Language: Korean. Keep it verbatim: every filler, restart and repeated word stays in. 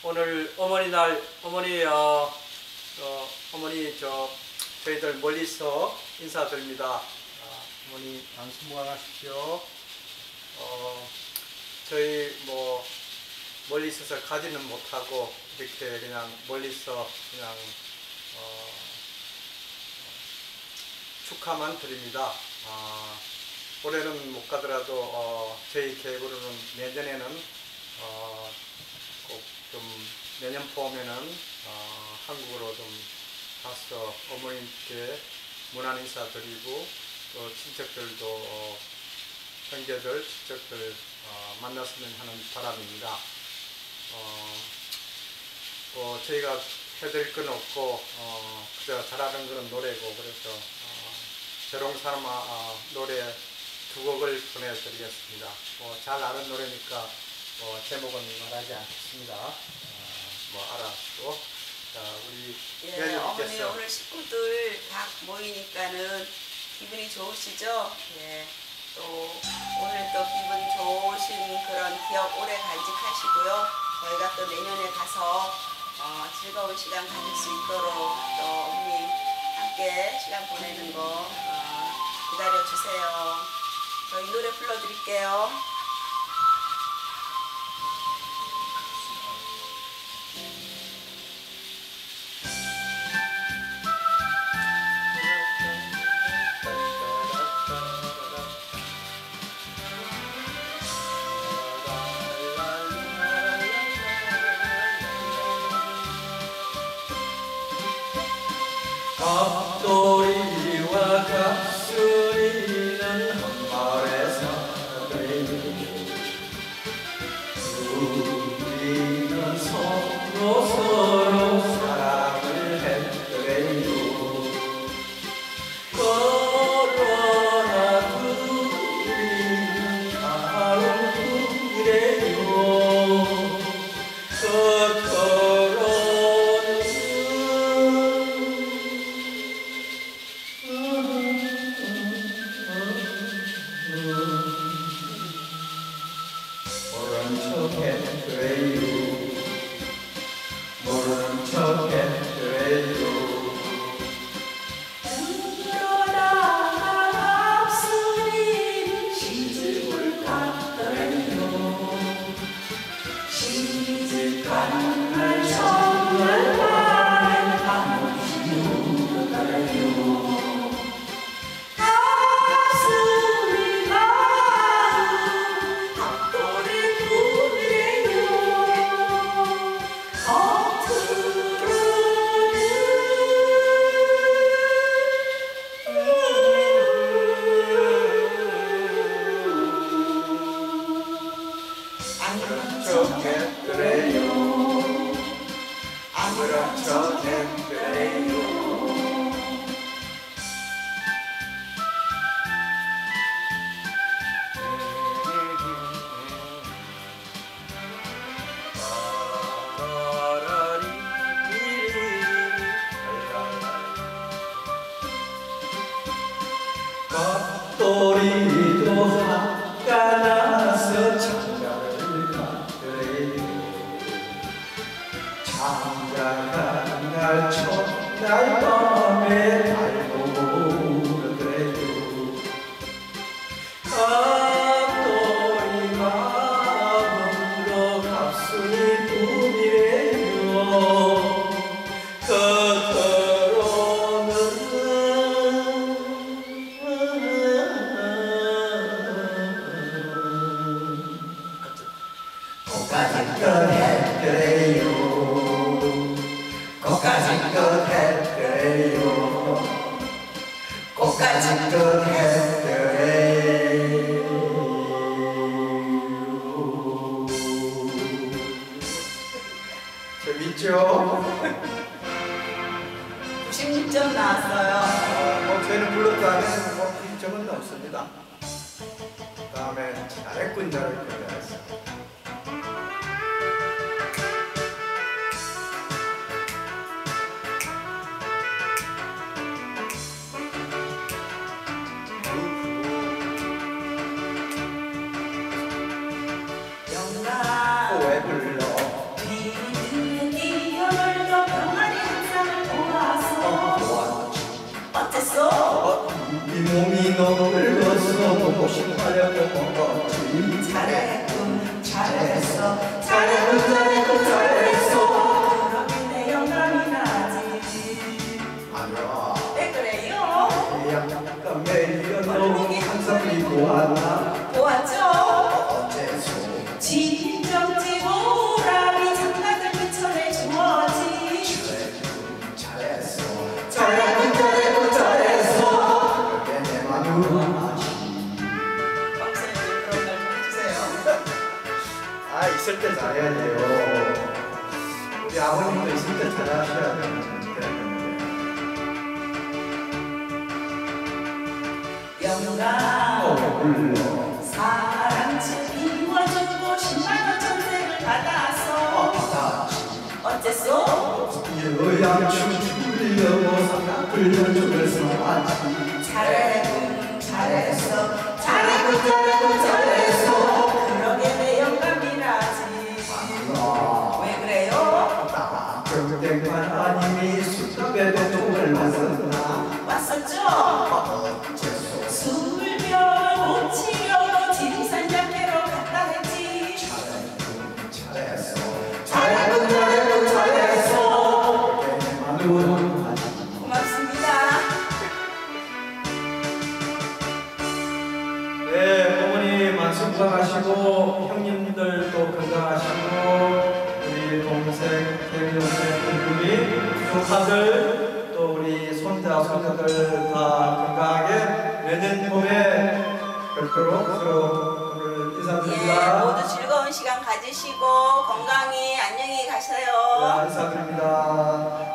오늘 어머니 날, 어머니, 어, 어, 어머니, 저, 저희들 멀리서 인사드립니다. 아, 어머니, 안수무강하십시오. 어, 저희 뭐, 멀리 있어서 가지는 못하고, 이렇게 그냥 멀리서 그냥, 어, 축하만 드립니다. 어, 올해는 못 가더라도, 어, 저희 계획으로는 내년에는, 어, 꼭 좀 내년 봄에는 어, 한국으로 좀 가서 어머님께 문안 인사 드리고 또 친척들도 어, 형제들, 친척들 어, 만났으면 하는 바람입니다. 어, 뭐 저희가 해드릴 건 없고 어, 그저 잘하는 거는 노래고 그래서 어, 재롱삼아 어, 노래 두 곡을 보내드리겠습니다. 뭐 잘 아는 노래니까 뭐 제목은 말하지 않겠습니다. 어, 뭐 알아서 자 우리 예, 어머니 오늘 식구들 다 모이니까는 기분이 좋으시죠? 예, 또 오늘 또 기분 좋으신 그런 기억 오래 간직하시고요. 저희가 또 내년에 가서 어, 즐거운 시간 가질 수 있도록 또 어머니 함께 시간 보내는 거 어, 기다려 주세요. 저희 노래 불러드릴게요. 갑돌이와 갑순이는 한 마을에 사는데 우리는 서로 서로 사랑을 했더래요. 그러나 둘이 다른 꿈이래요. 모른 척 했더래요. 모른 척 했더래요. 그러다가 갑순이는 시집을 갔더래요. 시집 가는 날 정말 밤에 한없이 울더래요. 아무런 척 했더래요. 아무런 척 했더래요. 갑돌이도 학가 나서 장가를 갔더래요. 장가간 날 첫날 밤에 달고 울더래요. 갑돌이 마음도 갑순이 꿈이래요. 꽃가진 것 했더래요. 꽃가진 것 했더래요. 꽃가진 것 했더래요. 재밌죠? 구십육 점 나왔어요. 어, 뭐 저희는 불렀다면 뭐 구십 점은 없습니다. 그 다음에 잘했군 잘했군 잘했어. 왜 불러? 몸이 너무 늙어서 보고 싶어하려고 먹었지. 잘했군 잘했어 잘했군 잘했군 잘했어 그렇게 내 영감이 나지. 아니야. 왜 그래요? 약간 매일 너무 항상 입고 왔나. 보았죠? 어째서 진정지 보람이 장가들 미천에 주어지. 잘했어. 잘했군 잘했군 잘했어. 그게 내 마누라. 박사님 그런 말 좀 해주세요. 아, 있을 때 잘해야 돼요. 우리 아버님도 있을 때 잘하셔야 돼요. 영감 사랑치 이워주고 십만원 전세를 받아서 어째서? 여양춤 추려고 삼각 불려주면서 왔지. 잘했군 잘했어 잘했군 잘했군 잘했어 그러게 내 영감이라지. 왜 그래요? 나 경쟁만 아님이 술집에도 돈을 왔었나. 왔었죠? 술병을 못 치려고 지리산장대로 갔다 했지. 잘했어. 잘했군 잘했군 잘했어. 마누라. 고맙습니다. 네, 어머니 만수 건강하시고 형님들도 건강하시고 우리 동생, 개미동생, 우리 조카들 또 우리 손자, 손자들 다 건강하게 내년 봄에 뵙도록 서로 오늘 예, 인사드립니다. 모두 즐거운 시간 가지시고 건강히 안녕히 가세요. 네, 인사드립니다.